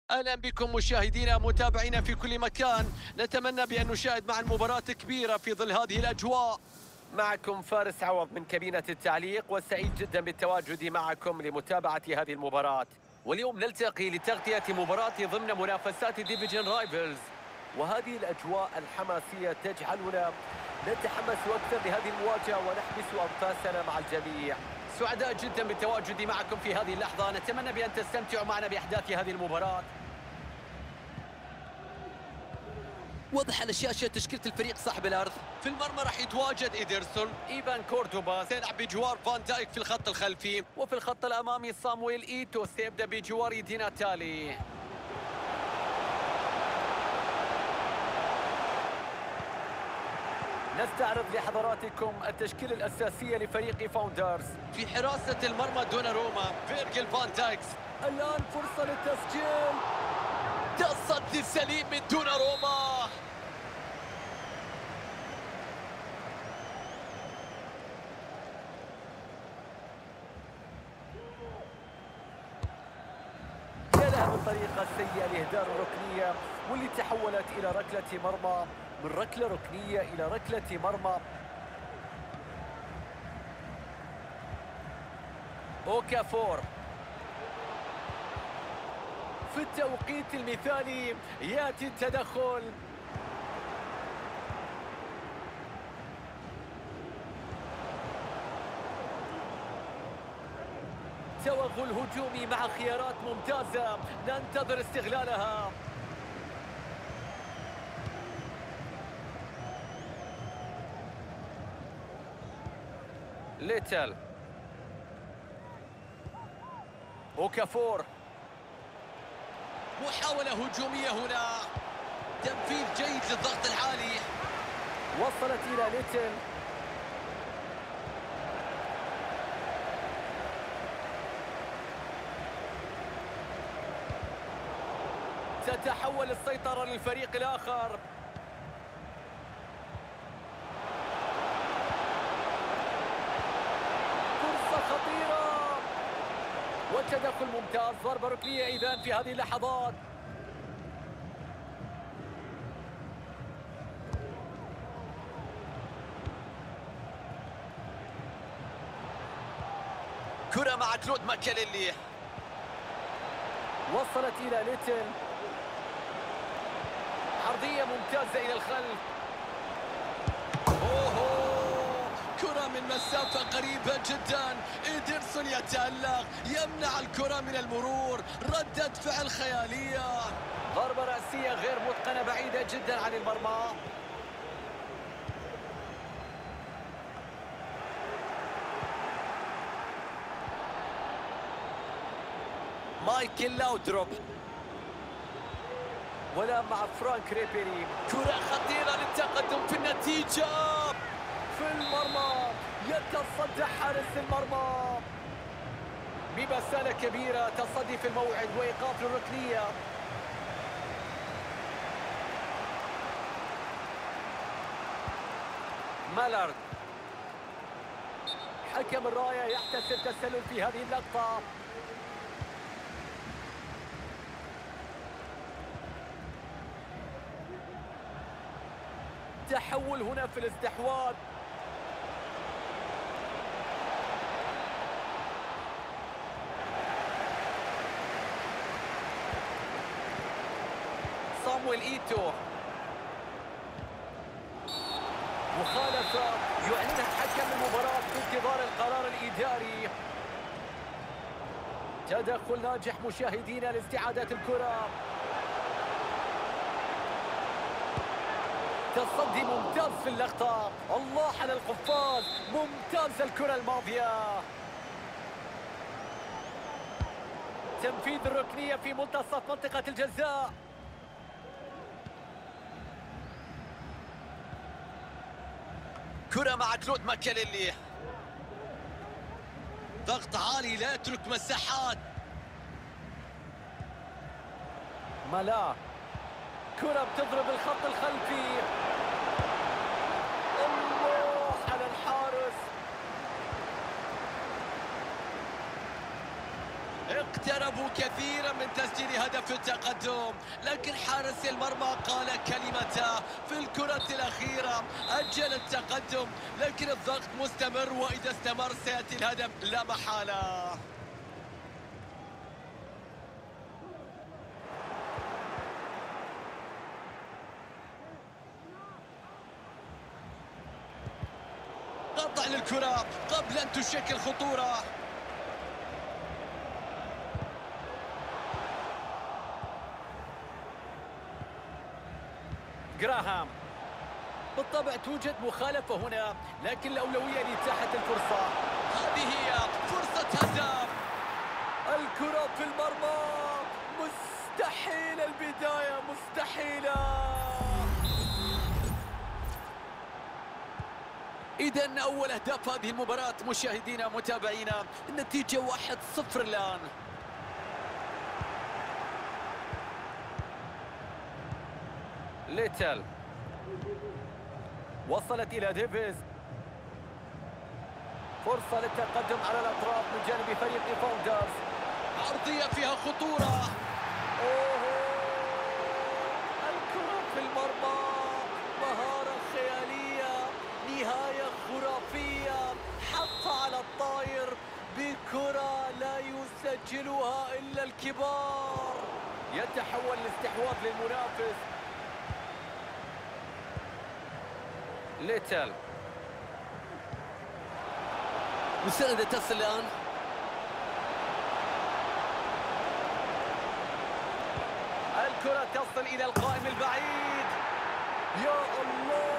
أهلا بكم مشاهدينا متابعينا في كل مكان. نتمنى بأن نشاهد مع المباراة كبيرة في ظل هذه الأجواء. معكم فارس عوض من كابينة التعليق، وسعيد جدا بالتواجد معكم لمتابعة هذه المباراة. واليوم نلتقي لتغطية مباراة ضمن منافسات ديفيجن رايفلز، وهذه الأجواء الحماسية تجعلنا نتحمس أكثر لهذه المواجهة ونحبس أنفاسنا مع الجميع. سعداء جدا بالتواجد معكم في هذه اللحظة. نتمنى بأن تستمتعوا معنا بأحداث هذه المباراة. وضح على الشاشة تشكيلة الفريق صاحب الأرض. في المرمى راح يتواجد إيدرسون، إيفان كوردوبا سيلعب بجوار فان دايك في الخط الخلفي، وفي الخط الأمامي صامويل إيتو سيبدأ بجوار دي ناتالي. نستعرض لحضراتكم التشكيلة الأساسية لفريق فاوندرز. في حراسة المرمى دوناروما فيرجيل فان دايكس. الآن فرصة للتسجيل، تصدي سليم من دوناروما. جالها بالطريقة السيئة لإهدار الركنية، واللي تحولت إلى ركلة مرمى، من ركلة ركنية إلى ركلة مرمى. أوكافور في التوقيت المثالي يأتي التدخل. توغل هجومي مع خيارات ممتازة، ننتظر استغلالها. ليتل، أوكافور، محاولة هجومية هنا، تنفيذ جيد للضغط العالي، وصلت إلى ليتل. تتحول السيطرة للفريق الآخر. فرصة خطيرة وتدخل ممتاز، ضربة ركنية إذن في هذه اللحظات. كرة مع كلود ماكاليلي، وصلت إلى ليتل، عرضية ممتازة إلى الخلف. أوه، كرة من مسافة قريبة جدا. إيدرسون يتألق، يمنع الكرة من المرور، ردة فعل خيالية. ضربة رأسية غير متقنة بعيدة جدا عن المرمى. مايكل لاودروب، ولا مع فرانك ريبيري. كرة خطيرة للتقدم في النتيجة. في المرمى يتصدى حارس المرمى بمسالة كبيرة، تصدي في الموعد وإيقاف للركنية. مالارد، حكم الراية يحتسب تسلل في هذه اللقطة. تحول هنا في الاستحواذ. صامويل إيتو، مخالفة يعلنها حكم المباراة بانتظار القرار الإداري. تدخل ناجح مشاهدينا لاستعادة الكرة. تصدي ممتاز في اللقطة، الله على القفاز، ممتاز الكرة الماضية. تنفيذ الركنية في منتصف منطقة الجزاء. كرة مع كلود ماكاليلي، ضغط عالي لا يترك مساحات. مالا، كرة بتضرب الخط الخلفي. الله على الحارس. اقتربوا كثيرا من تسجيل هدف التقدم، لكن حارس المرمى قال كلمته في الكرة الأخيرة، أجل التقدم، لكن الضغط مستمر، وإذا استمر سيأتي الهدف لا محالة. قطع للكرة قبل أن تشكل خطورة. جراهام، بالطبع توجد مخالفة هنا، لكن الأولوية لإتاحة الفرصة. هذه هي فرصة هدف. الكرة في المرمى، مستحيل البداية، مستحيلة. إذن أول أهداف هذه المباراة مشاهدينا متابعينا، النتيجة 1-0 الآن. ليتل وصلت إلى ديفيز، فرصة للتقدم على الأطراف من جانب فريق فاوندرز، عرضية فيها خطورة. الكرة في المرمى، مهارة خيالية، نهاية خرافية، حط على الطاير بكرة لا يسجلها إلا الكبار. يتحول الاستحواذ للمنافس. ليتل مساندة تصل الآن. الكرة تصل إلى القائم البعيد. يا الله،